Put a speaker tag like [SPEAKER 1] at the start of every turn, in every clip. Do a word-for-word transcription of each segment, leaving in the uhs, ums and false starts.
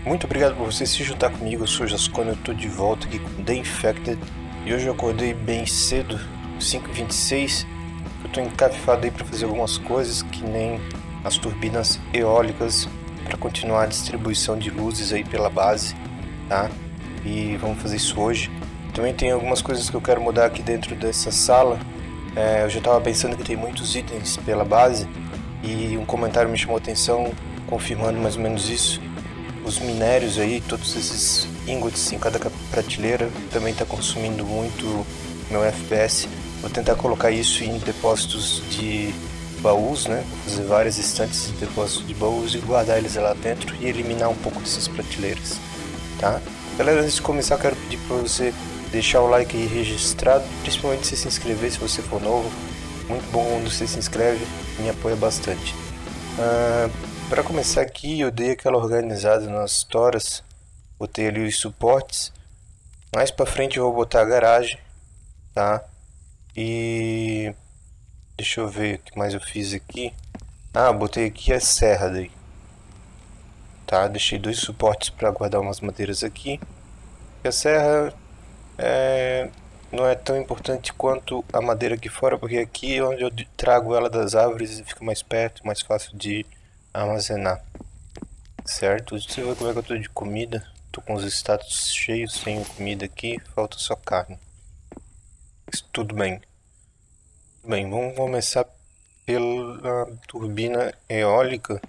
[SPEAKER 1] Muito obrigado por você se juntar comigo. Eu sou o Jascone, eu tô de volta aqui com The Infected. E hoje eu acordei bem cedo, cinco e vinte e seis. Eu tô encafifado aí para fazer algumas coisas, que nem as turbinas eólicas, para continuar a distribuição de luzes aí pela base, tá? E vamos fazer isso hoje. Também tem algumas coisas que eu quero mudar aqui dentro dessa sala. É, eu já estava pensando que tem muitos itens pela base, e um comentário me chamou a atenção, confirmando mais ou menos isso. Os minérios aí, todos esses ingots em cada prateleira, também está consumindo muito meu F P S. Vou tentar colocar isso em depósitos de baús, né? Vou fazer várias estantes de depósitos de baús e guardar eles lá dentro e eliminar um pouco dessas prateleiras, tá? Galera, antes de começar, eu quero pedir para você deixar o like aí registrado, principalmente se se inscrever se você for novo. Muito bom quando você se inscreve, me apoia bastante. Uh, para começar aqui, eu dei aquela organizada nas toras, botei ali os suportes. Mais para frente eu vou botar a garagem, tá? E deixa eu ver o que mais eu fiz aqui. Ah, botei aqui a serra daí, tá? Deixei dois suportes para guardar umas madeiras aqui. E a serra é, não é tão importante quanto a madeira aqui fora, porque aqui é onde eu trago ela das árvores e fica mais perto, mais fácil de armazenar. Certo? Deixa eu ver como é que eu tô de comida. Tô com os status cheios, tenho comida aqui, falta só carne. Mas tudo bem. Bem, vamos começar pela turbina eólica.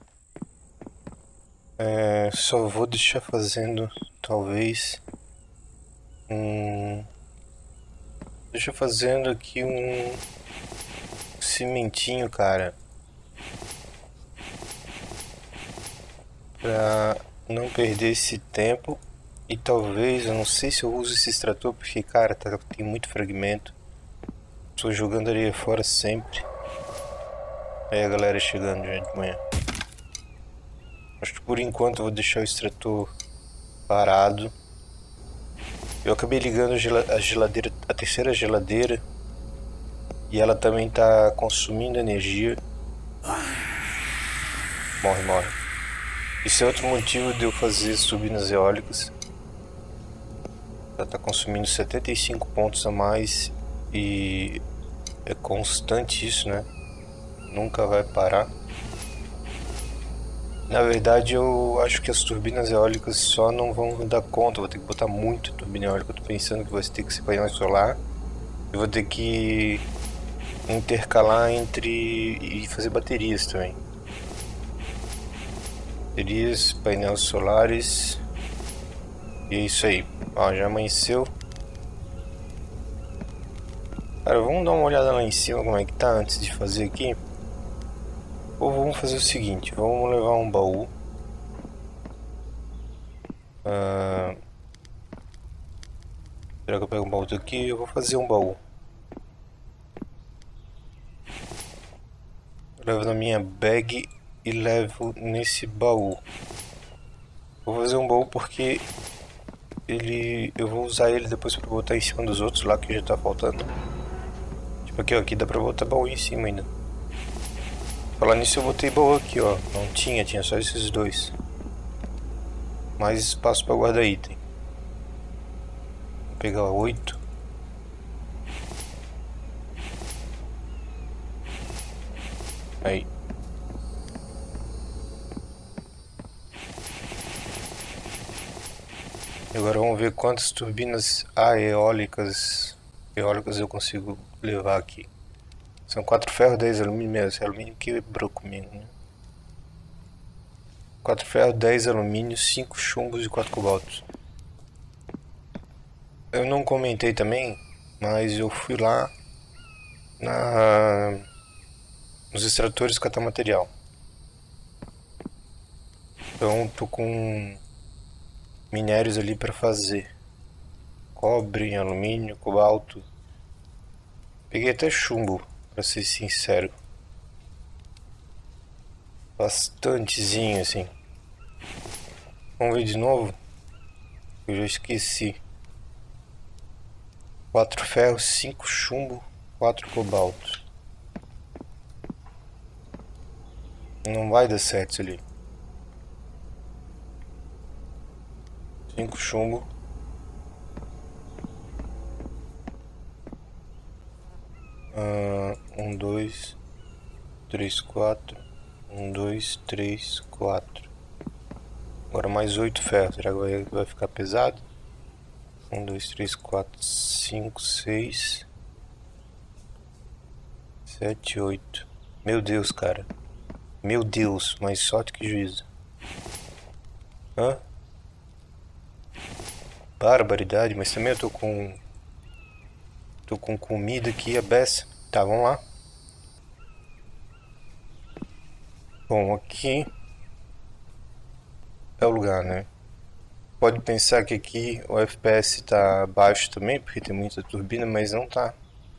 [SPEAKER 1] É, só vou deixar fazendo, talvez, um... Deixa eu fazendo aqui um cimentinho, cara. Pra não perder esse tempo. E talvez, eu não sei se eu uso esse extrator, porque, cara, tá, tem muito fragmento. Tô jogando areia fora sempre. Aí a galera chegando já de manhã. Acho que por enquanto eu vou deixar o extrator parado. Eu acabei ligando a geladeira, a terceira geladeira. E ela também tá consumindo energia. Morre, morre. Isso é outro motivo de eu fazer as turbinas eólicas. Ela tá consumindo setenta e cinco pontos a mais. E é constante isso, né? Nunca vai parar. Na verdade, eu acho que as turbinas eólicas só não vão dar conta. Vou ter que botar muito turbina eólica. Eu tô pensando que vai ter que ser painel solar. Eu vou ter que intercalar entre e fazer baterias também. Baterias, painéis solares. E é isso aí. Ó, já amanheceu. Cara, vamos dar uma olhada lá em cima como é que tá antes de fazer aqui. Ou vamos fazer o seguinte, vamos levar um baú. Ah, será que eu pego um baú daqui? Eu vou fazer um baú. Eu levo na minha bag e levo nesse baú. Vou fazer um baú porque ele, eu vou usar ele depois para botar em cima dos outros lá que já tá faltando. Tipo aqui, ó, aqui dá pra botar baú em cima ainda. Falar nisso, eu botei baú aqui, ó. Não tinha, tinha só esses dois. Mais espaço para guardar item. Vou pegar oito. Aí. Agora vamos ver quantas turbinas eólicas, eólicas eu consigo levar aqui. São quatro ferros, dez alumínio. Esse alumínio quebrou comigo, né? quatro ferros, dez alumínio, cinco chumbos e quatro cobaltos. Eu não comentei também, mas eu fui lá na, nos extratores catar material. Então tô com minérios ali para fazer. Cobre, alumínio, cobalto. Peguei até chumbo, para ser sincero. Bastantezinho assim. Vamos ver de novo? Eu já esqueci. quatro ferros, cinco chumbo, quatro cobalto. Não vai dar certo isso ali. cinco chumbo. Uh, um, dois, três, quatro. Um, dois, três, quatro. Agora mais oito ferros. Será que vai, vai ficar pesado? Um, dois, três, quatro, cinco, seis, sete, oito. Meu Deus, cara. Meu Deus, mais sorte que juízo. Hã? Barbaridade, mas também eu tô com... Tô com comida aqui, a beça. Tá, vamos lá. Bom, aqui é o lugar, né? Pode pensar que aqui o F P S tá baixo também, porque tem muita turbina, mas não tá.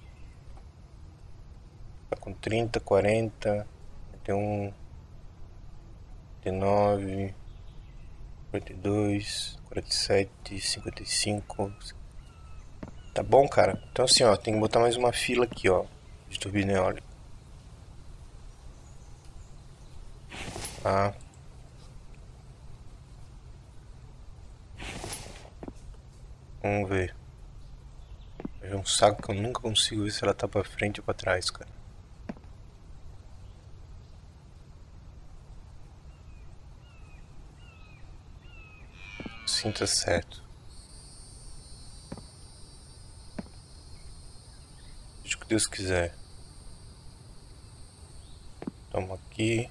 [SPEAKER 1] Tá com trinta, quarenta, quarenta e um, quarenta e nove, quarenta e dois, quarenta e sete, cinquenta e cinco. Tá bom, cara? Então assim, ó, tem que botar mais uma fila aqui, ó, de turbina eólica. Tá. Vamos ver. É um saco que eu nunca consigo ver se ela tá pra frente ou pra trás, cara. Sinta certo. Seja o que Deus quiser. Toma aqui.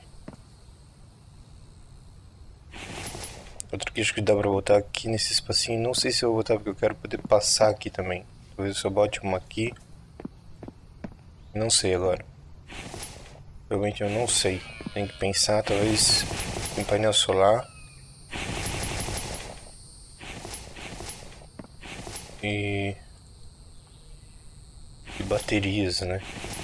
[SPEAKER 1] Outro queijo que dá pra botar aqui nesse espacinho. Não sei se eu vou botar porque eu quero poder passar aqui também. Talvez eu só bote uma aqui. Não sei agora. Realmente eu não sei. Tem que pensar, talvez um painel solar. E... e baterias, né?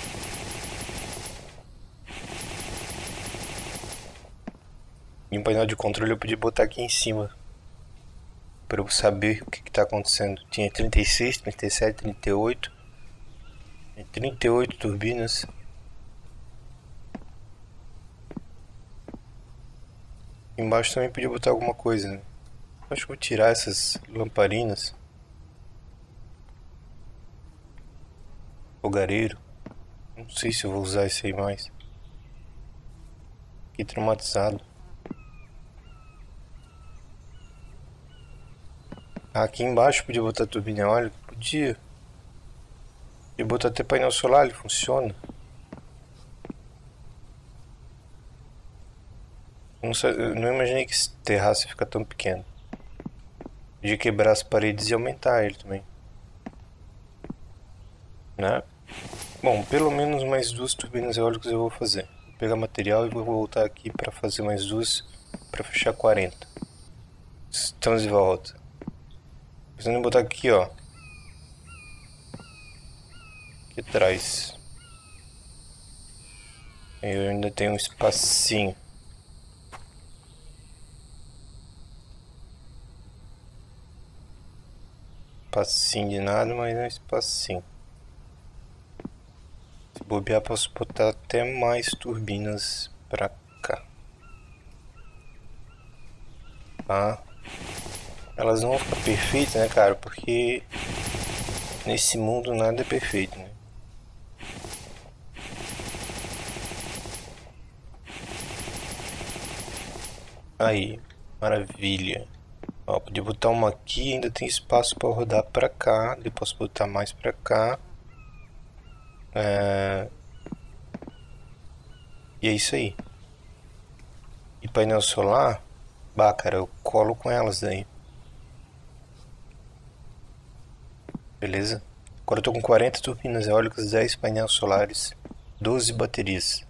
[SPEAKER 1] E um painel de controle eu podia botar aqui em cima. Para eu saber o que está acontecendo. Tinha trinta e seis, trinta e sete, trinta e oito. trinta e oito turbinas. Embaixo também podia botar alguma coisa, né? Acho que vou tirar essas lamparinas. Fogareiro. Não sei se eu vou usar isso aí mais. Fiquei traumatizado. Aqui embaixo podia botar turbina eólica? Podia. Podia botar até painel solar, ele funciona. Não, eu não imaginei que esse terraço ia ficar tão pequeno. Podia quebrar as paredes e aumentar ele também. Né? Bom, pelo menos mais duas turbinas eólicas eu vou fazer. Vou pegar material e vou voltar aqui para fazer mais duas para fechar quarenta. Estamos de volta. Precisando botar aqui, ó. Aqui atrás. Eu ainda tenho um espacinho. Espacinho de nada, mas é um espacinho. Se bobear, posso botar até mais turbinas pra cá. Tá? Elas não vão ficar perfeitas, né, cara? Porque nesse mundo nada é perfeito, né? Aí, maravilha. Ó, podia botar uma aqui, ainda tem espaço para rodar pra cá. Depois posso botar mais pra cá. É... E é isso aí. E painel solar? Bah, cara, eu colo com elas daí. Beleza? Agora eu tô com quarenta turbinas eólicas, dez painéis solares, doze baterias.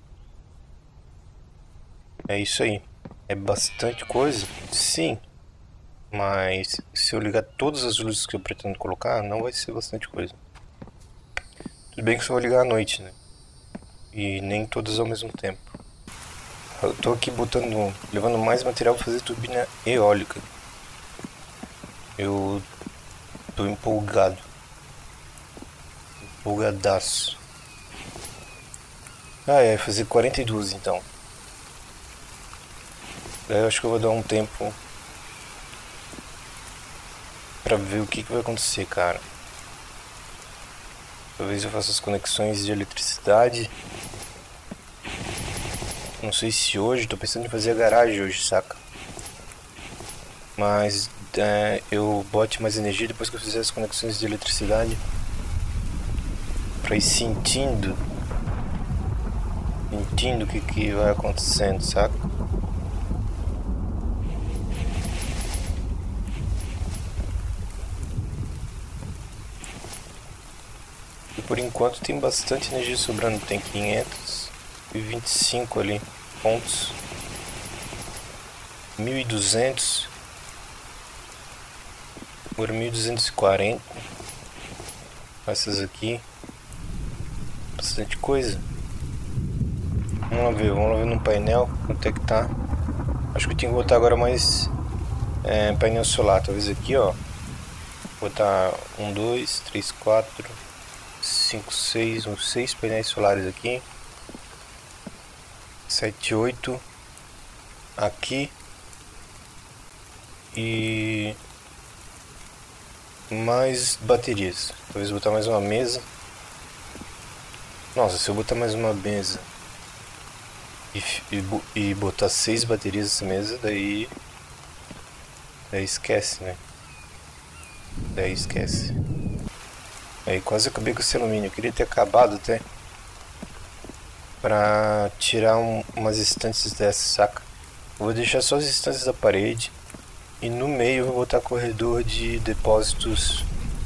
[SPEAKER 1] É isso aí. É bastante coisa? Sim. Mas se eu ligar todas as luzes que eu pretendo colocar, não vai ser bastante coisa. Tudo bem que eu só vou ligar à noite, né? E nem todas ao mesmo tempo. Eu tô aqui botando, levando mais material para fazer turbina eólica. Eu tô empolgado. Empolgadaço. Ah, é, fazer quarenta e dois então. Daí eu acho que eu vou dar um tempo pra ver o que, que vai acontecer, cara. Talvez eu faça as conexões de eletricidade. Não sei se hoje, tô pensando em fazer a garagem hoje, saca? Mas é, eu bote mais energia depois que eu fizer as conexões de eletricidade. Pra ir sentindo. Sentindo o que, que vai acontecendo, saca? E por enquanto tem bastante energia sobrando. Tem quinhentos e vinte e cinco ali pontos. mil e duzentos. Agora mil duzentos e quarenta. Essas aqui. Bastante coisa. Vamos lá ver, vamos lá ver no painel quanto é que tá. Acho que eu tenho que botar agora mais é, painel solar. Talvez aqui, ó. Botar um, dois, três, quatro, cinco, seis, uns seis painéis solares aqui. Sete, oito. Aqui. E mais baterias. Talvez botar mais uma mesa. Nossa, se eu botar mais uma mesa e, e, e botar seis baterias nessa mesa, daí daí esquece, né? Daí esquece. Aí quase acabei com esse alumínio. Eu queria ter acabado até pra tirar um, umas estantes dessas, saca? Eu vou deixar só as estantes da parede. E no meio eu vou botar corredor de depósitos.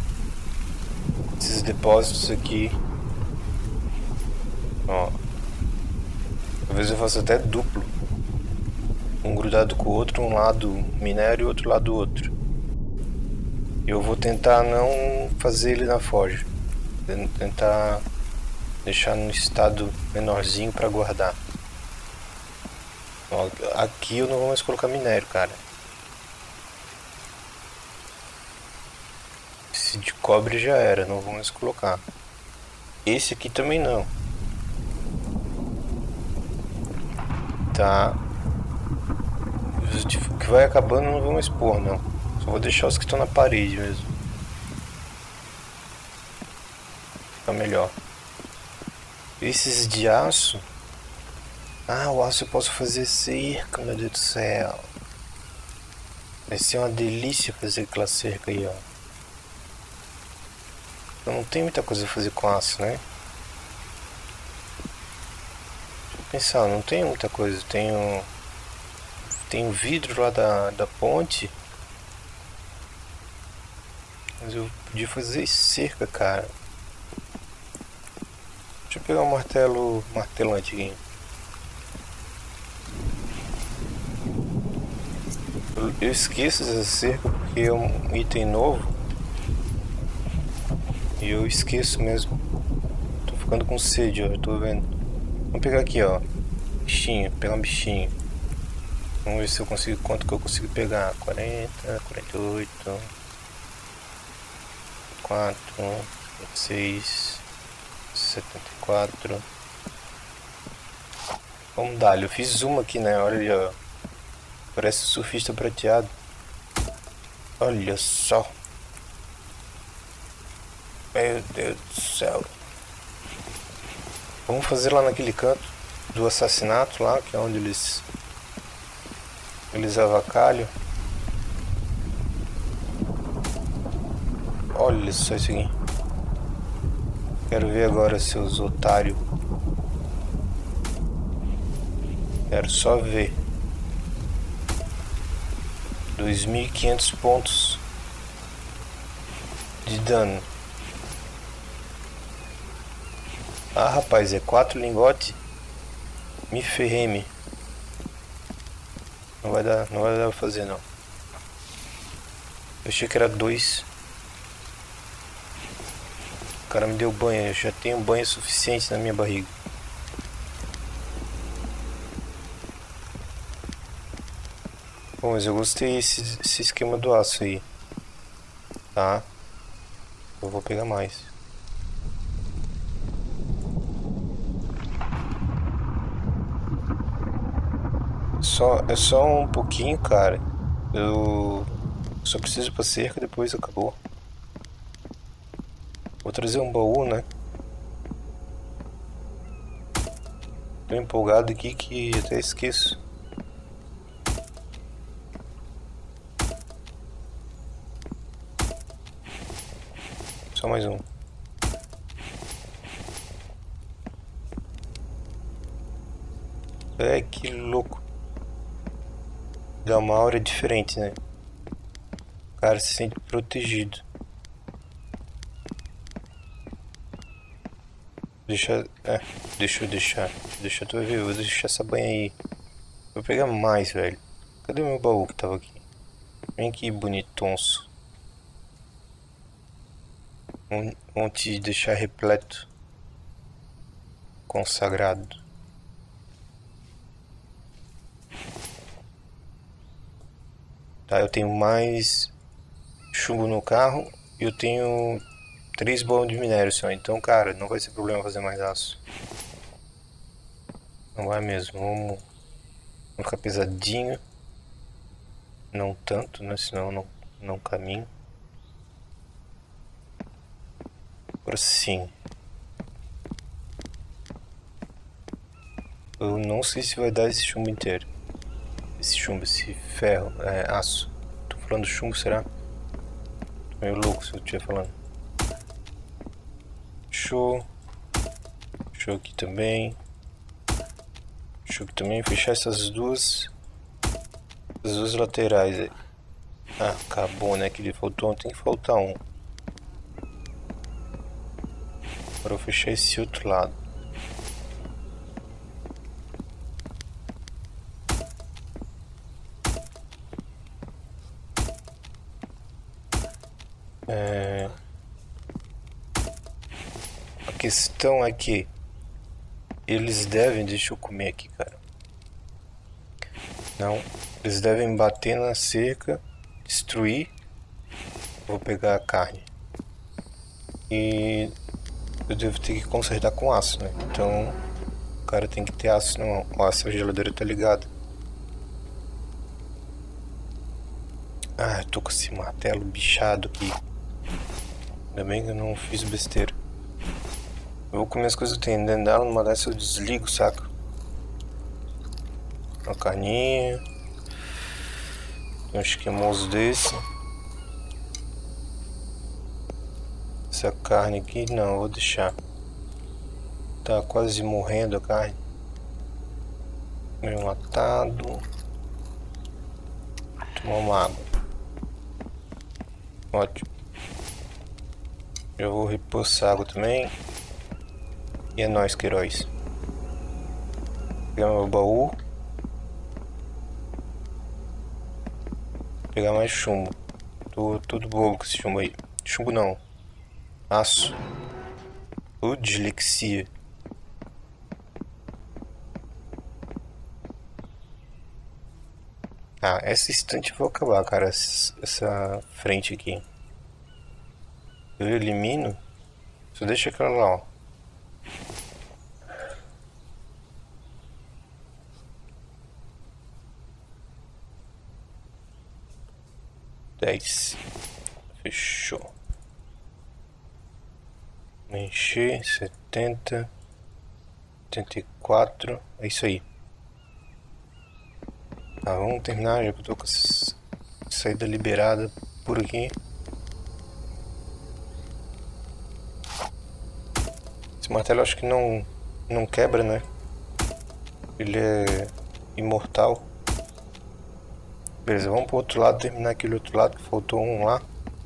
[SPEAKER 1] Esses depósitos aqui. Ó. Talvez eu faça até duplo. Um grudado com o outro, um lado minério e outro lado outro. E eu vou tentar não fazer ele na forja. Tentar deixar no estado menorzinho para guardar. Ó, aqui eu não vou mais colocar minério, cara. Esse de cobre já era, não vou mais colocar. Esse aqui também não. Tá. O que vai acabando eu não vou mais pôr, não. Só vou deixar os que estão na parede mesmo. Fica melhor. Esses de aço. Ah, o aço eu posso fazer cerca, meu Deus do céu. Vai ser uma delícia fazer aquela cerca aí, ó. Eu não tenho muita coisa a fazer com aço, né? Deixa eu pensar, não tenho muita coisa. Tenho. Tenho vidro lá da, da ponte. Mas eu podia fazer cerca, cara. Deixa eu pegar um martelo martelante aqui. Eu, eu esqueço dessa cerca porque é um item novo. E eu esqueço mesmo. Tô ficando com sede, ó. Eu tô vendo. Vamos pegar aqui, ó. Bichinho, pegar um bichinho. Vamos ver se eu consigo. Quanto que eu consigo pegar? quarenta, quarenta e oito, quatro, vinte e seis, setenta e quatro. Vamos dar, eu fiz uma aqui, né? Olha ali, ó. Parece surfista prateado. Olha só. Meu Deus do céu. Vamos fazer lá naquele canto do assassinato lá, que é onde eles eles avacalham. Olha só isso aqui. Quero ver agora, seus otários. Quero só ver. dois mil e quinhentos pontos de dano. Ah, rapaz, é quatro lingotes. Me ferrei-me. Não vai dar, não vai dar pra fazer, não. Eu achei que era dois. O cara me deu banho, eu já tenho banho suficiente na minha barriga. Bom, mas eu gostei desse, desse esquema do aço aí. Tá? Eu vou pegar mais. Só, é só um pouquinho, cara. Eu Só preciso pra cerca, depois acabou. Vou trazer um baú, né? Tô empolgado aqui que até esqueço. Só mais um. É, que louco. Dá uma aura diferente, né? O cara se sente protegido. Deixa... É, deixa eu deixar. Deixa eu ver, vou deixar essa banha aí. Vou pegar mais, velho. Cadê o meu baú que tava aqui? Vem aqui, bonitonço. Vamos te deixar repleto. Consagrado. Tá, eu tenho mais chumbo no carro e eu tenho três balões de minério só. Então, cara, não vai ser problema fazer mais aço. Não vai mesmo. Vamos, vamos ficar pesadinho. Não tanto, né? Senão não, não caminho. Agora sim. Eu não sei se vai dar esse chumbo inteiro. Esse chumbo, esse ferro, é aço. Tô falando chumbo, será? Tô meio louco se eu estiver falando. Show. Show aqui também. Show aqui também. Fechar essas duas. As duas laterais aí. Ah, acabou, né? Que ele faltou. Tem que faltar um. Agora eu vou fechar esse outro lado. É... A questão é que eles devem... Deixa eu comer aqui, cara. Não. Eles devem bater na cerca, destruir. Vou pegar a carne. E eu devo ter que consertar com aço, né? Então o cara tem que ter aço na mão. Ó, essa geladeira tá ligada. Ah, eu tô com esse martelo bichado aqui. Ainda bem que eu não fiz besteira. Eu vou comer as coisas que tem dentro dela, numa dessas eu desligo, saca? Uma carninha. Tem um esquemoso desse. Essa carne aqui, não, eu vou deixar. Tá quase morrendo a carne. Meio latado. Tomar uma água. Ótimo. Eu vou repor essa água também. E é nóis, Queiroz. Pegar meu baú. Pegar mais chumbo. Tô tudo bobo com esse chumbo aí. Chumbo não. Aço. Ô, dislexia. Ah, essa estante eu vou acabar, cara. Essa frente aqui. Eu elimino. Só deixa aquela lá, ó. Dez. Fechou. Encher. Setenta. Setenta e quatro. É isso aí. Tá, vamos terminar. Já que eu tô com a saída liberada por aqui. Esse martelo eu acho que não, não quebra, né? Ele é imortal. Beleza, vamos pro outro lado, terminar aquele outro lado, que faltou um lá.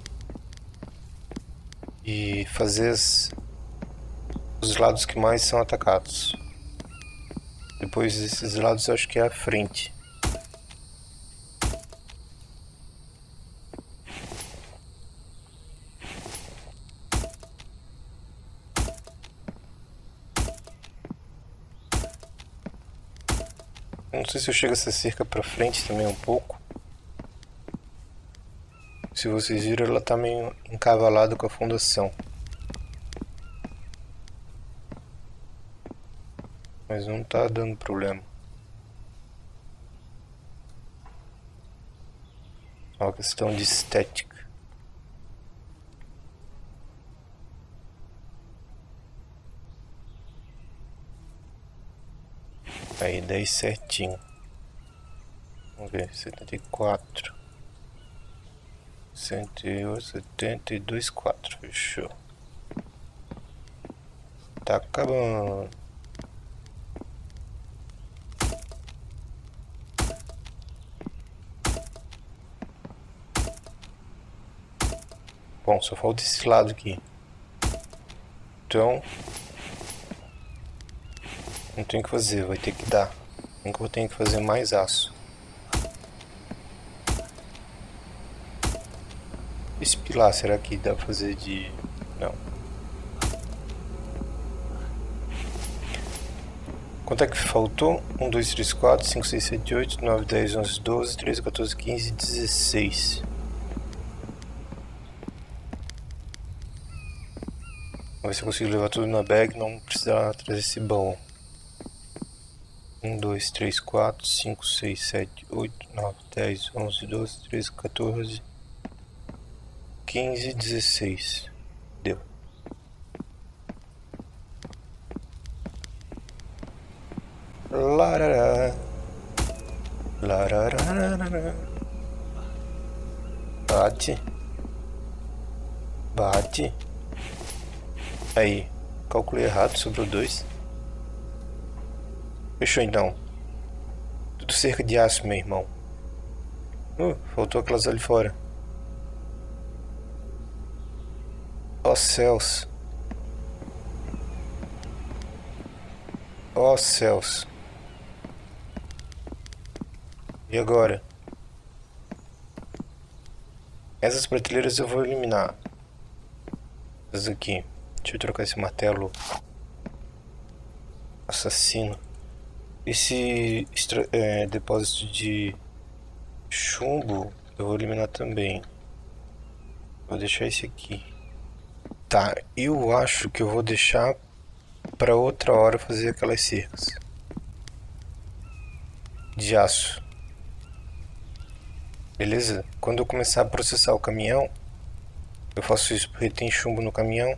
[SPEAKER 1] E fazer as, os lados que mais são atacados. Depois desses lados eu acho que é a frente. Não sei se eu chego essa cerca pra frente também um pouco. Se vocês viram, ela tá meio encavalada com a fundação. Mas não tá dando problema. É uma questão de estética. Aí, dez certinho. Vamos ver, setenta e quatro. cento e oito, setenta e dois, quatro. Fechou. Tá acabando. Bom, só falta esse lado aqui. Então, não tem o que fazer, vai ter que dar. Nunca vou ter que fazer mais aço. Esse pilar, será que dá pra fazer de... Não. Quanto é que faltou? um, dois, três, quatro, cinco, seis, sete, oito, nove, dez, onze, doze, treze, quatorze, quinze, dezesseis. Vamos ver se eu consigo levar tudo na bag, não precisar trazer esse baú. um, dois, três, quatro, cinco, seis, sete, oito, nove, dez, onze, doze, treze, quatorze, quinze, dezesseis. Deu. Larará. Larará. Bate. Bate. Aí, calculei errado, sobrou dois. Fechou então. Tudo cerca de aço, meu irmão. Uh, faltou aquelas ali fora. Ó céus. Ó céus. E agora? Essas prateleiras eu vou eliminar. Essas aqui. Deixa eu trocar esse martelo assassino. Esse extra, é, depósito de chumbo eu vou eliminar também. Vou deixar esse aqui. Tá, eu acho que eu vou deixar para outra hora fazer aquelas cercas de aço. Beleza? Quando eu começar a processar o caminhão, eu faço isso porque tem chumbo no caminhão.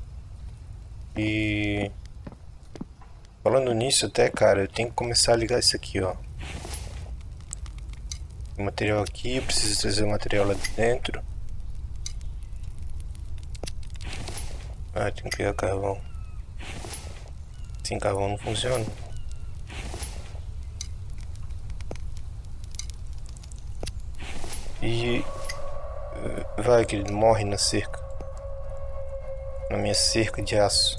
[SPEAKER 1] E falando nisso até, cara, eu tenho que começar a ligar isso aqui, ó. O material aqui, eu preciso trazer o material lá de dentro. Ah, tem que pegar carvão. Sem carvão não funciona. E vai que ele morre na cerca. Na minha cerca de aço.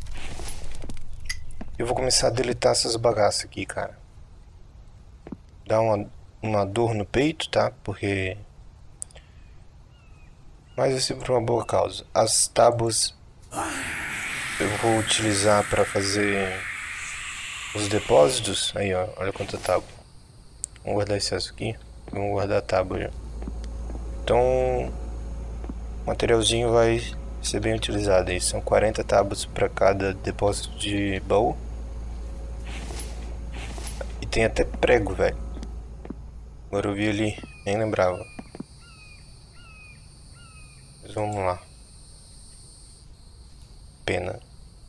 [SPEAKER 1] Eu vou começar a deletar essas bagaças aqui, cara. Dá uma, uma dor no peito, tá? Porque... mas é sempre uma boa causa. As tábuas eu vou utilizar para fazer os depósitos. Aí, ó, olha quanta tábua. Vamos guardar esse aço aqui. Vamos guardar a tábua já. Então, o materialzinho vai ser bem utilizado. Aí são quarenta tábuas para cada depósito de baú. E tem até prego, velho. Agora eu vi ali, nem lembrava. Mas vamos lá. Pena.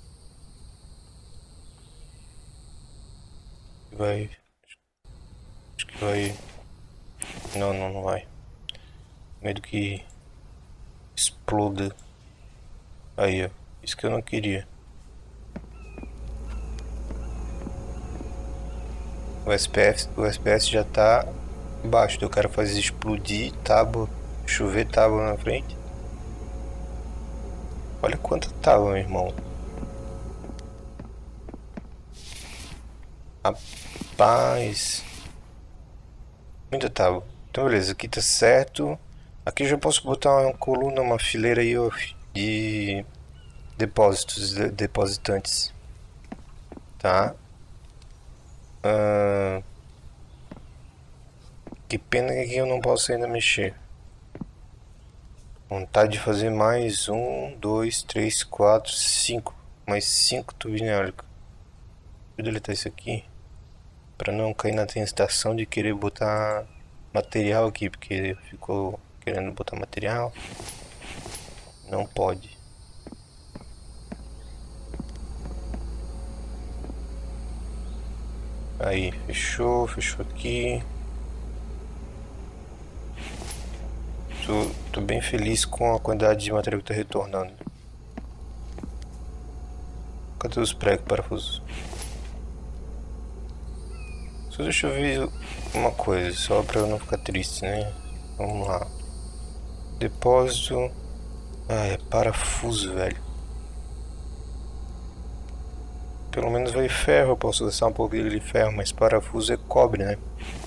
[SPEAKER 1] Vai. Acho que vai. Não, não, não vai. Medo que exploda. Aí, ó. Isso que eu não queria. O S P S, o S P S já tá baixo. Eu quero fazer explodir tábua, chover tábua na frente. Olha quanta tábua, meu irmão. Rapaz. Muita tábua. Então beleza, aqui tá certo. Aqui eu já posso botar uma coluna, uma fileira aí de depósitos, de, depositantes. Tá. Ah, que pena que aqui eu não posso ainda mexer. Vontade de fazer mais um, dois, três, quatro, cinco. Mais cinco turbinas eólicas. Vou deletar isso aqui. Pra não cair na tentação de querer botar material aqui, porque ficou querendo botar material. Não pode. Aí, fechou, fechou aqui. Tô, tô bem feliz com a quantidade de material que tá retornando. Cadê os pregos, parafusos? Só deixa eu ver uma coisa, só pra eu não ficar triste, né? Vamos lá. Depósito. Ah, é parafuso, velho. Pelo menos vai ferro, eu posso gastar um pouco de ferro, mas parafuso é cobre, né?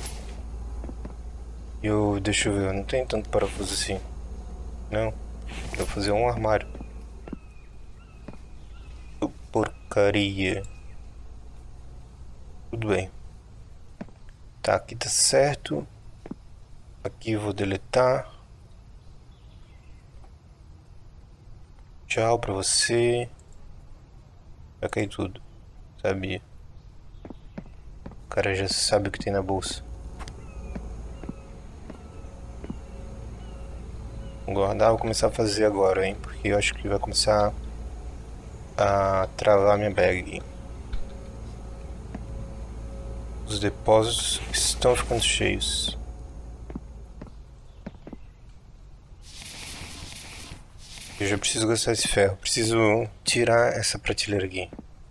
[SPEAKER 1] E eu, deixa eu ver, eu não tenho tanto parafuso assim. Não, vou fazer um armário. Oh, porcaria. Tudo bem. Tá, aqui tá certo. Aqui eu vou deletar. Tchau pra você. Já caiu tudo. Sabia. O cara já sabe o que tem na bolsa. Vou guardar, vou começar a fazer agora, hein? Porque eu acho que vai começar a travar minha bag. Os depósitos estão ficando cheios. Eu já preciso gastar esse ferro. Preciso tirar essa prateleira aqui.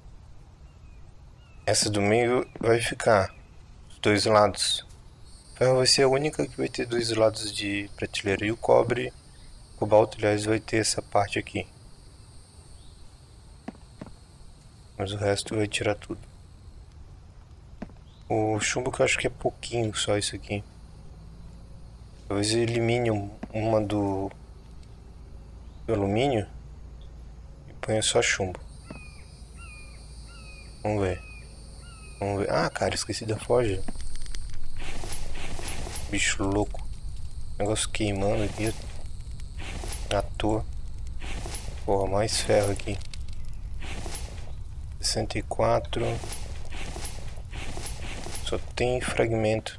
[SPEAKER 1] Essa do meio vai ficar dos dois lados. O ferro vai ser a única que vai ter dois lados de prateleira. E o cobre, o cobalto, aliás, vai ter essa parte aqui. Mas o resto vai tirar tudo. O chumbo que eu acho que é pouquinho só isso aqui. Talvez eu elimine uma do, do alumínio e ponha só chumbo. Vamos ver. Vamos ver. Ah, cara, esqueci da forja. Bicho louco. Negócio queimando aqui. À toa. Porra, mais ferro aqui. sessenta e quatro. Só tem fragmento.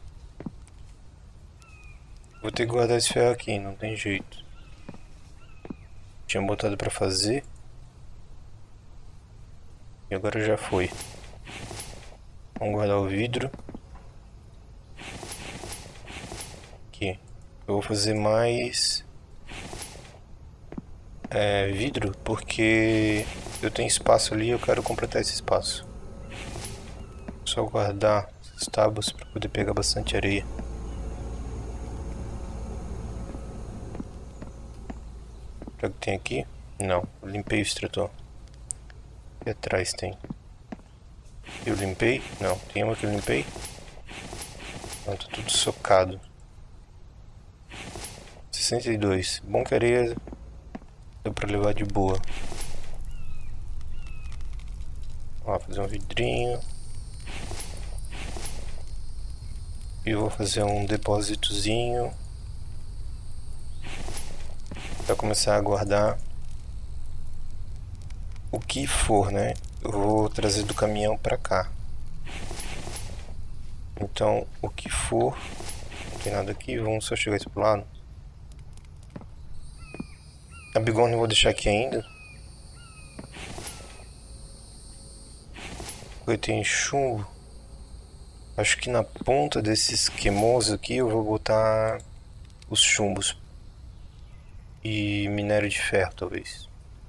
[SPEAKER 1] Vou ter que guardar esse ferro aqui, não tem jeito. Tinha botado pra fazer. E agora já foi. Vamos guardar o vidro. Aqui. Eu vou fazer mais é, vidro porque eu tenho espaço ali e eu quero completar esse espaço. Só guardar as tábuas para poder pegar bastante areia. Será que tem aqui? Não, eu limpei o extrator. Aqui atrás tem. Eu limpei? Não, tem uma que eu limpei? Não, tá tudo socado. sessenta e dois. Bom que a areia deu pra levar de boa. Ó, fazer um vidrinho. E vou fazer um depósitozinho para começar a guardar o que for, né? Eu vou trazer do caminhão para cá. Então, o que for, não tem nada aqui, vamos só chegar esse pro lado. A bigorna eu vou deixar aqui ainda. Eu tenho chumbo. Acho que na ponta desse esquemoso aqui eu vou botar os chumbos. E minério de ferro, talvez.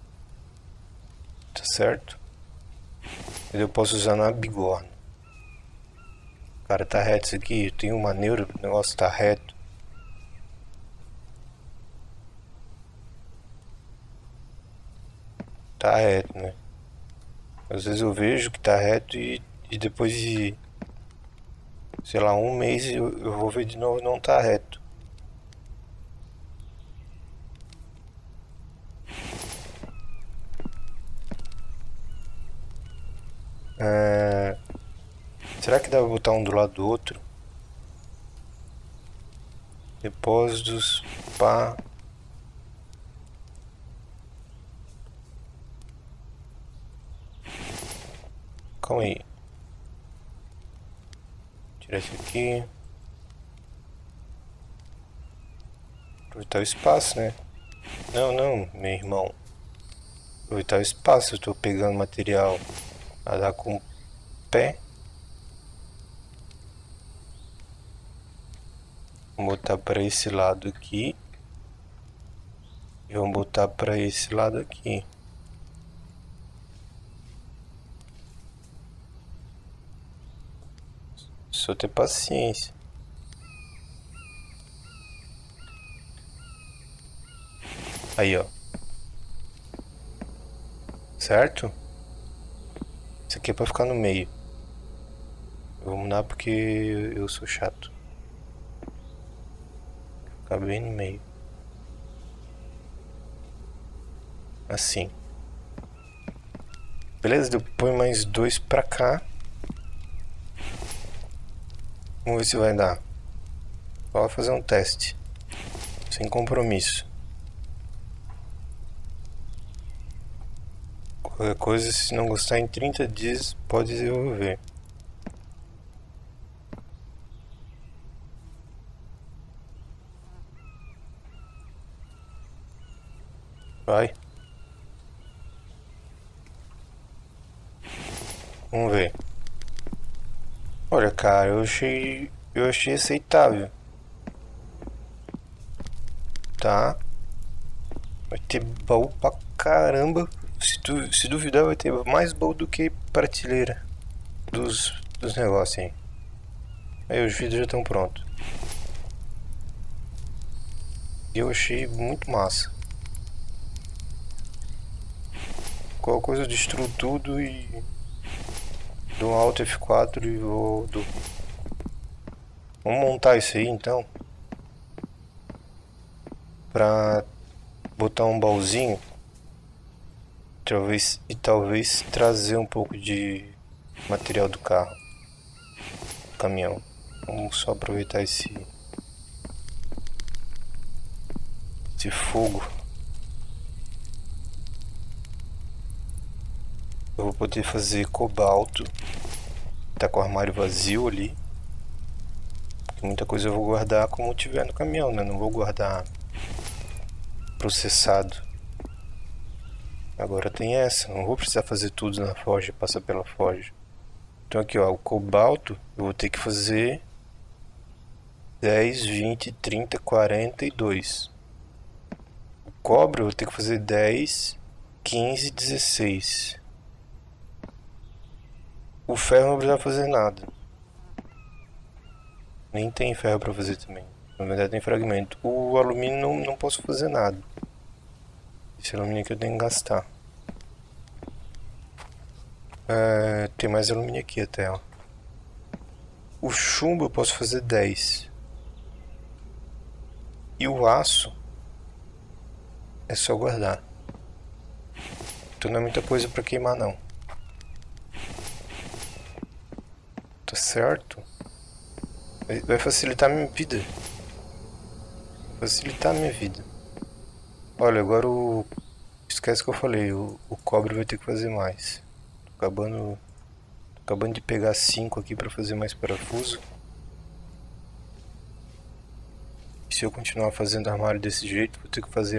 [SPEAKER 1] Tá certo? Eu posso usar na bigorna. Cara, tá reto isso aqui. Tem uma neura, o negócio tá reto. Tá reto, né? Às vezes eu vejo que tá reto e, e depois de, sei lá, um mês eu, eu vou ver de novo e não tá reto. É... Será que dá pra botar um do lado do outro? Depósitos, pá. Calma aí. Tirar esse aqui. Aproveitar o espaço, né? Não, não, meu irmão. Aproveitar o espaço. Eu tô pegando material a dar com o pé. Vou botar para esse lado aqui. E vamos botar para esse lado aqui. Só ter paciência. Aí, ó. Certo? Isso aqui é pra ficar no meio. Eu vou mudar porque eu sou chato. Ficar bem no meio. Assim. Beleza, depois mais dois pra cá. Vamos ver se vai dar. Só fazer um teste. Sem compromisso. Qualquer coisa, se não gostar em trinta dias, pode desenvolver. Vai. Vamos ver. Olha, cara, eu achei. Eu achei aceitável. Tá. Vai ter baú pra caramba. Se, tu, se duvidar, vai ter mais baú do que prateleira dos, dos negócios aí. Aí os vidros já estão prontos. E eu achei muito massa. Qualquer coisa eu destruo tudo e dou um Alt F quatro e vou do... Vamos montar isso aí então. Pra botar um baúzinho. Talvez, e talvez trazer um pouco de material do carro. Do caminhão. Vamos só aproveitar esse... Esse fogo. Eu vou poder fazer cobalto. Tá com o armário vazio ali. Porque muita coisa eu vou guardar como tiver no caminhão, né? Não vou guardar processado. Agora tem essa. Não vou precisar fazer tudo na forja, passar pela forja. Então aqui, ó, o cobalto eu vou ter que fazer dez, vinte, trinta, quarenta e dois. O cobre eu vou ter que fazer dez, quinze, dezesseis. O ferro não precisa fazer nada. Nem tem ferro pra fazer também. Na verdade tem fragmento. O alumínio não, não posso fazer nada. Esse alumínio aqui eu tenho que gastar. É, tem mais alumínio aqui até, ó. O chumbo eu posso fazer dez. E o aço é só guardar. Então não é muita coisa pra queimar não. Tá certo? Vai facilitar a minha vida. Facilitar a minha vida. Olha, agora o... Esquece que eu falei, o, o cobre vai ter que fazer mais. Tô acabando... Tô acabando de pegar cinco aqui pra fazer mais parafuso. E se eu continuar fazendo armário desse jeito, vou ter que fazer...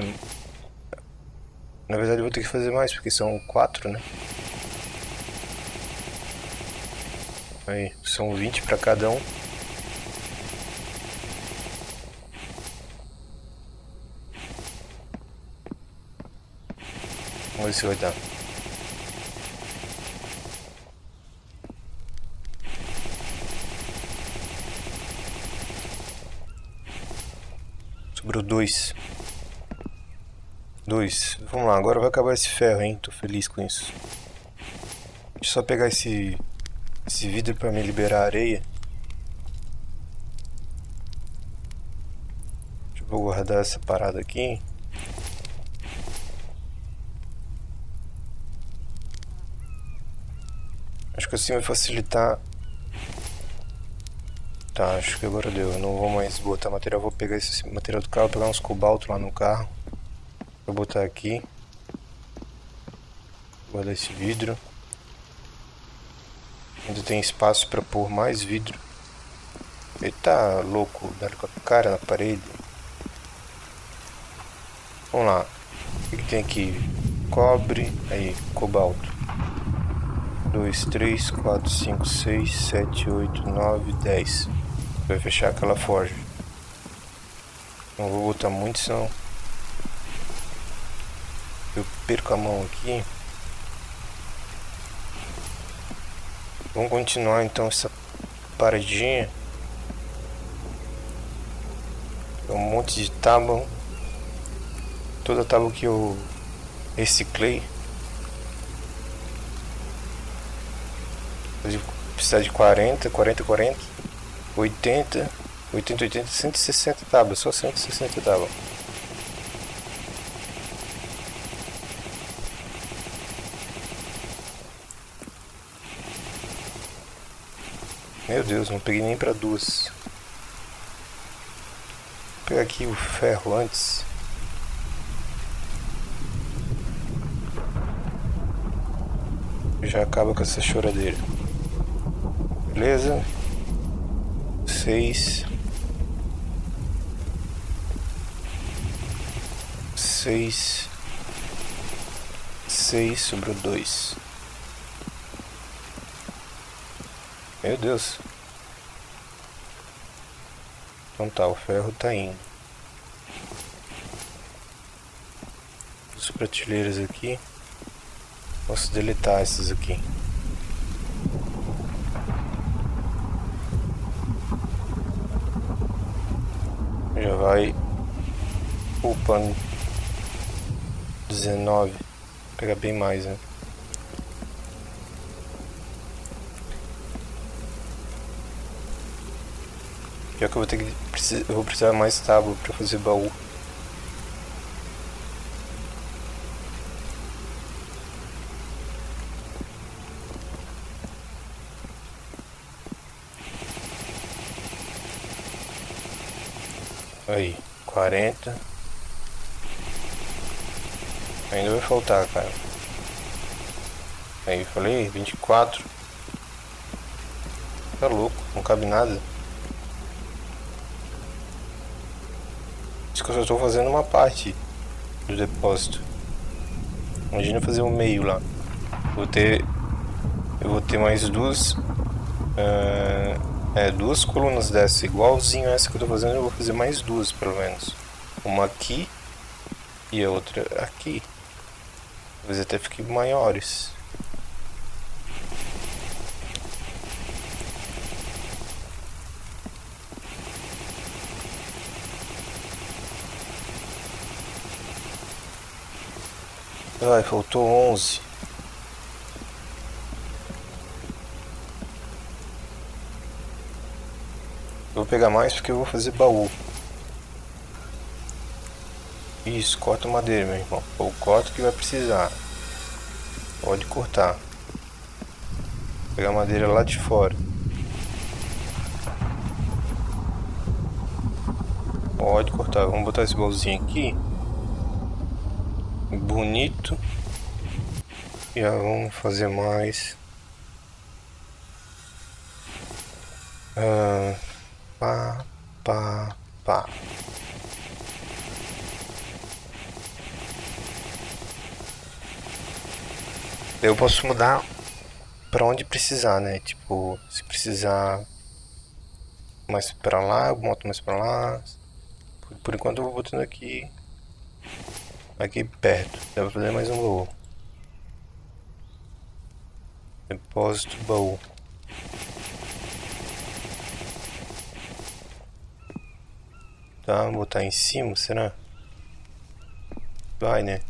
[SPEAKER 1] Na verdade eu vou ter que fazer mais, porque são quatro, né? Aí, são vinte pra cada um. Vamos ver se vai dar. Sobrou dois. Dois. Vamos lá, agora vai acabar esse ferro, hein? Tô feliz com isso. Deixa eu só pegar esse, esse vidro pra me liberar a areia. Deixa eu guardar essa parada aqui. Acho que assim vai facilitar. Tá, acho que agora deu. Eu não vou mais botar material. Vou pegar esse material do carro, pegar uns cobalto lá no carro. Vou botar aqui. Guardar esse vidro. Ainda tem espaço para pôr mais vidro. Ele tá louco, dando com a cara na parede. Vamos lá. O que, que tem aqui? Cobre. Aí, cobalto. dois, três, quatro, cinco, seis, sete, oito, nove, dez. Vai fechar aquela forja. Não vou botar muito, senão eu perco a mão aqui. Vamos continuar então essa paradinha. Um monte de tábua. Toda a tábua que eu reciclei. Vou precisar de quarenta, quarenta, quarenta, oitenta, oitenta, oitenta, cento e sessenta tábuas. Só cento e sessenta tábuas. Meu Deus, não peguei nem para duas. Vou pegar aqui o ferro antes. Já acaba com essa choradeira. Beleza? Seis. Seis. Seis, sobrou dois. Meu Deus. Então tá, o ferro tá indo. As prateleiras aqui. Posso deletar essas aqui. Já vai upando. dezenove. Vou pegar bem mais, né? Já que eu vou ter que precisar, eu vou precisar mais tábua para fazer baú. Aí, quarenta. Ainda vai faltar, cara. Aí, falei, vinte e quatro. Tá louco, não cabe nada. Isso que eu só estou fazendo uma parte do depósito. Imagina fazer um meio lá. Vou ter, eu vou ter mais duas, uh, é, duas colunas dessa, igualzinho essa que eu estou fazendo. Eu vou fazer mais duas, pelo menos. Uma aqui e a outra aqui. Talvez até fiquem maiores. Ai, faltou onze. Vou pegar mais porque eu vou fazer baú. Isso, corta madeira, meu irmão. Ou corta que vai precisar. Pode cortar. Vou pegar madeira lá de fora. Pode cortar. Vamos botar esse baúzinho aqui. Bonito. E já vamos fazer mais. Ah, pá, pá, pá. Eu posso mudar pra onde precisar, né? Tipo, se precisar mais pra lá, eu boto mais pra lá. Por, por enquanto eu vou botando aqui. Aqui perto. Dá pra fazer mais um baú. Depósito, baú. Tá, vou botar em cima, será? Vai, né?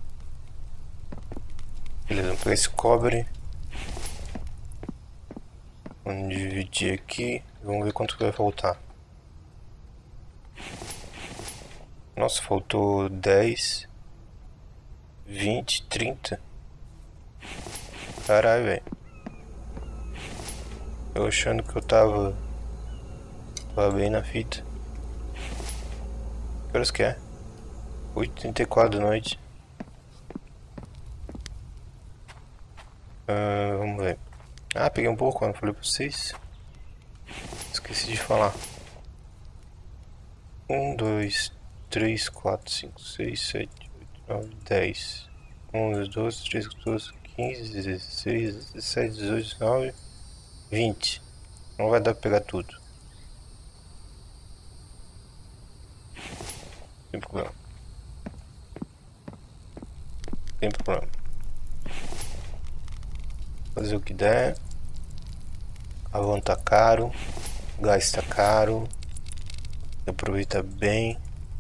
[SPEAKER 1] Beleza, vamos pegar esse cobre. Vamos dividir aqui. Vamos ver quanto vai faltar. Nossa, faltou dez, vinte, trinta. Caralho, velho. Eu achando que eu tava Tava bem na fita. Que horas que é? oito e trinta e quatro da noite. Uh, vamos ver. Ah, peguei um pouco quando falei pra vocês. Esqueci de falar. Um, dois, três, quatro, cinco, seis, sete, oito, nove, dez, onze, doze, treze, quatorze, quinze, dezesseis, dezessete, dezoito, dezenove, vinte. Não vai dar pra pegar tudo. Sem problema. Sem problema. Fazer o que der. Carvão tá caro. Gás tá caro. Aproveita bem.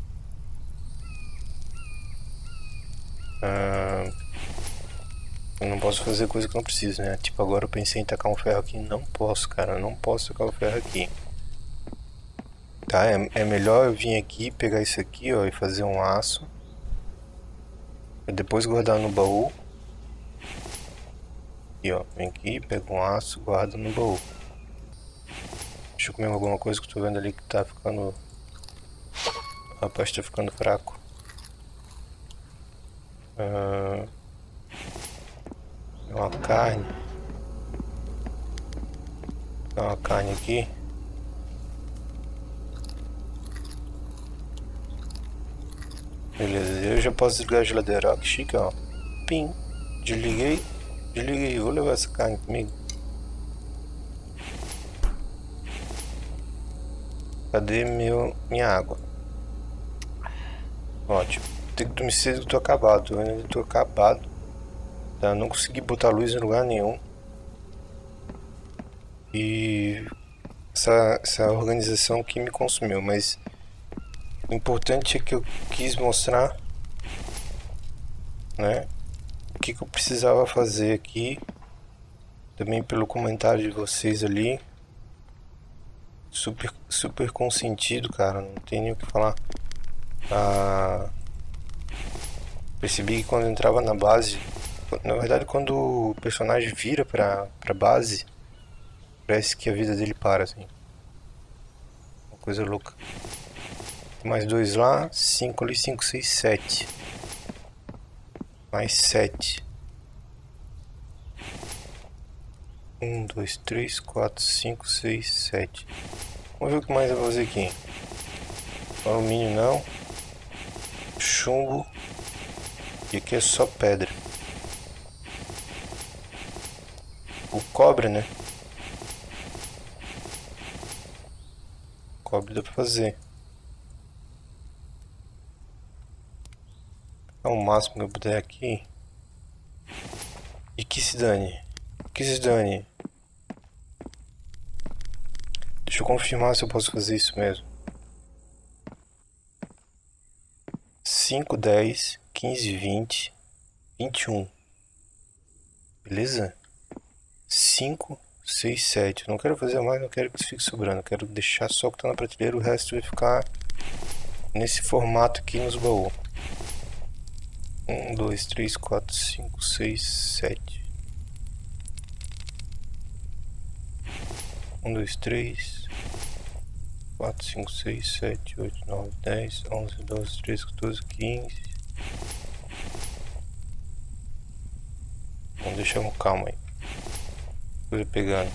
[SPEAKER 1] Ah, eu não posso fazer coisa que não preciso, né? Tipo, agora eu pensei em tacar um ferro aqui. Não posso, cara. Eu não posso tacar o ferro aqui. Tá, é, é melhor eu vir aqui, pegar isso aqui, ó, e fazer um aço. E depois guardar no baú. E ó, vem aqui, pega um aço, guarda no baú. Deixa eu comer alguma coisa que eu tô vendo ali que tá ficando... O rapaz tá ficando fraco. Ah, uma carne. Dá uma carne aqui. Beleza, eu já posso desligar a geladeira. Ó, que chique, ó. Pim. Desliguei. Desliguei. Vou levar essa carne comigo. Cadê meu, minha água? Ótimo. Tem que dormir cedo que eu tô acabado. Eu ainda tô acabado. Tá? Não consegui botar luz em lugar nenhum. E essa, essa organização que me consumiu. Mas o importante é que eu quis mostrar, né, o que, que eu precisava fazer aqui. Também pelo comentário de vocês ali. Super, super consentido, cara. Não tem nem o que falar. Ah, percebi que quando eu entrava na base, na verdade quando o personagem vira pra, pra base, parece que a vida dele para, assim. Uma coisa louca. Tem mais dois lá, cinco ali, cinco, seis, sete. Mais sete. Um, dois, três, quatro, cinco, seis, sete. Vamos ver o que mais eu vou fazer aqui. Alumínio não. Chumbo. E aqui é só pedra. O cobre, né? Cobre dá pra fazer. É o máximo que eu puder aqui. E que se dane. Que se dane. Deixa eu confirmar se eu posso fazer isso mesmo. cinco, dez, quinze, vinte, vinte e um. Beleza? cinco, seis, sete. Eu não quero fazer mais, não quero que isso fique sobrando. Eu quero deixar só o que tá na prateleira, o resto vai ficar nesse formato aqui nos baús. um, dois, três, quatro, cinco, seis, sete. um, dois, três, quatro, cinco, seis, sete, oito, nove, dez, onze, doze, treze, quatorze, quinze. Vamos deixar com calma aí. Coisa pegando.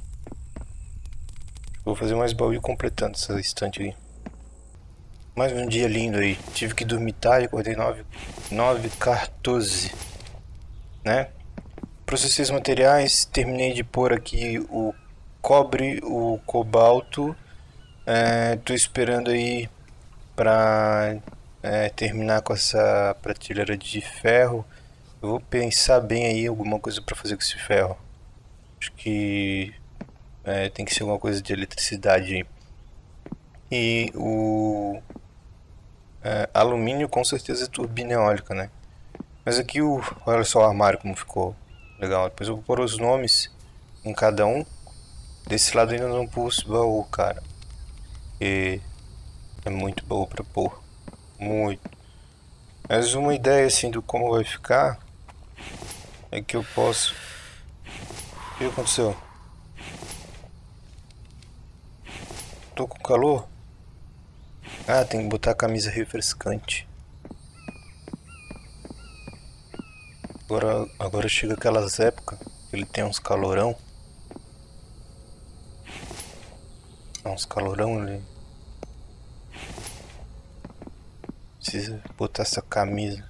[SPEAKER 1] Vou fazer mais baú e completando essa estante aí. Mais um dia lindo aí. Tive que dormir tarde, acordei nove, nove, quatorze, né? Processei os materiais, terminei de pôr aqui o cobre, o cobalto. É, tô esperando aí pra é, terminar com essa prateleira de ferro. Eu vou pensar bem aí alguma coisa pra fazer com esse ferro. Acho que é, tem que ser alguma coisa de eletricidade aí. E o é, alumínio com certeza é turbina eólica, né? Mas aqui o, olha só o armário como ficou legal. Depois eu vou pôr os nomes em cada um. Desse lado ainda não pus baú, cara. E é muito baú pra pôr. Muito. Mas uma ideia assim do como vai ficar é que eu posso... O que aconteceu? Tô com calor? Ah, tem que botar a camisa refrescante. Agora, agora chega aquelas épocas que ele tem uns calorão. Uns calorão ali. Precisa botar essa camisa.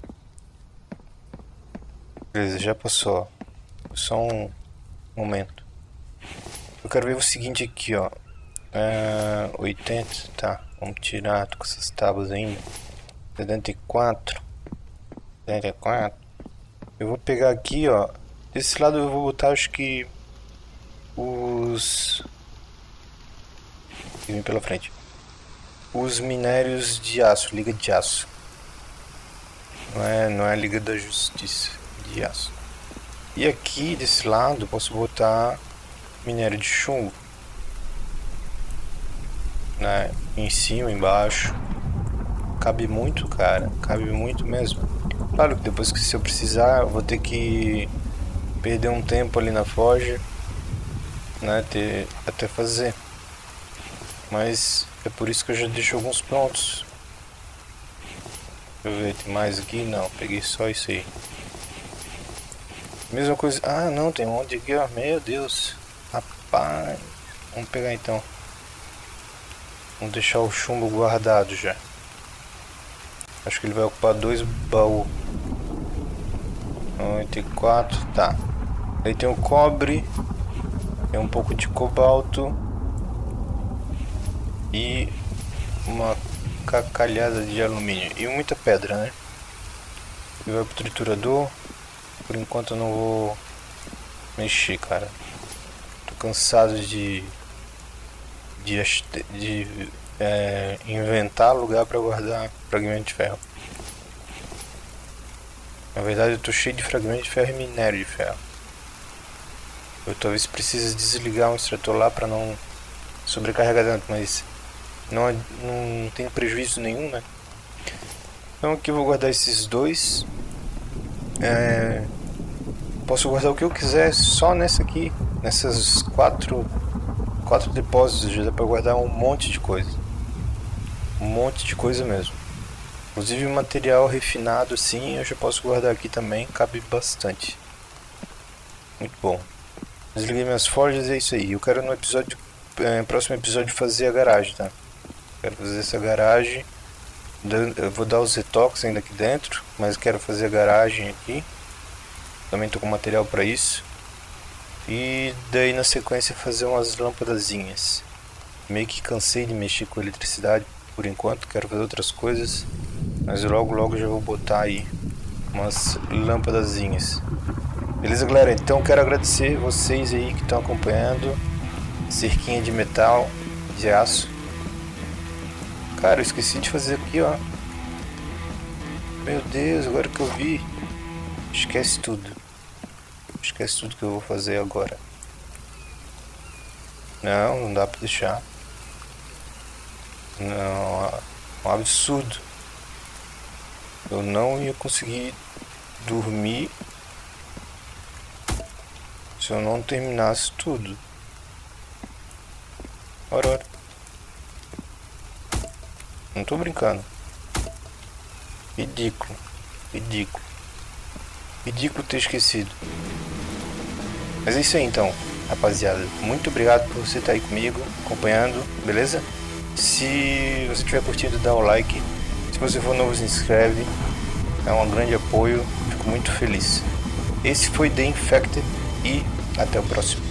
[SPEAKER 1] Beleza, já passou. Só um momento. Eu quero ver o seguinte aqui, ó. É, oitenta, tá. Vamos tirar, tô com essas tábuas ainda. setenta e quatro. setenta e quatro. Eu vou pegar aqui, ó. Desse lado eu vou botar, acho que os... Vem pela frente. Os minérios de aço, liga de aço. Não é, não é liga da justiça, de aço. E aqui desse lado eu posso botar minério de chumbo, né? Em cima, embaixo. Cabe muito, cara. Cabe muito mesmo. Claro que depois que se eu precisar, eu vou ter que perder um tempo ali na forja, né? Ter, até fazer. Mas é por isso que eu já deixo alguns prontos. Deixa eu ver, tem mais aqui? Não, peguei só isso aí. Mesma coisa. Ah, não, tem um monte aqui, ó. Meu Deus. Rapaz. Vamos pegar então. Vamos deixar o chumbo guardado já. Acho que ele vai ocupar dois baús. noventa e quatro, tá. Aí tem o cobre. Tem um pouco de cobalto. E uma cacalhada de alumínio. E muita pedra, né? E vai pro triturador. Por enquanto eu não vou mexer, cara. Tô cansado de de, de é, inventar lugar para guardar fragmento de ferro. Na verdade eu tô cheio de fragmento de ferro e minério de ferro. Eu talvez precise desligar um extrator lá para não sobrecarregar tanto, mas não, não tem prejuízo nenhum, né? Então aqui eu vou guardar esses dois. É, posso guardar o que eu quiser só nessa aqui, nessas quatro, quatro depósitos. Já dá para guardar um monte de coisa, um monte de coisa mesmo. Inclusive material refinado assim eu já posso guardar aqui também, cabe bastante. Muito bom. Desliguei minhas forjas e é isso aí. Eu quero no episódio, é, próximo episódio fazer a garagem, tá? Quero fazer essa garagem. Eu vou dar os retoques ainda aqui dentro, mas quero fazer a garagem aqui. Também estou com material para isso. E daí na sequência fazer umas lâmpadazinhas. Meio que cansei de mexer com eletricidade por enquanto, quero fazer outras coisas. Mas logo logo já vou botar aí umas lâmpadazinhas. Beleza, galera? Então quero agradecer vocês aí que estão acompanhando. Cerquinha de metal, de aço. Cara, eu esqueci de fazer aqui, ó. Meu Deus, agora que eu vi. Esquece tudo. Esquece tudo que eu vou fazer agora. Não, não dá pra deixar. Não, um absurdo. Eu não ia conseguir dormir se eu não terminasse tudo. Ora, ora. Não tô brincando. Ridículo. Ridículo. Ridículo ter esquecido. Mas é isso aí então, rapaziada. Muito obrigado por você estar aí comigo, acompanhando, beleza? Se você tiver curtido, dá o like. Se você for novo, se inscreve. É um grande apoio. Fico muito feliz. Esse foi The Infected e até o próximo.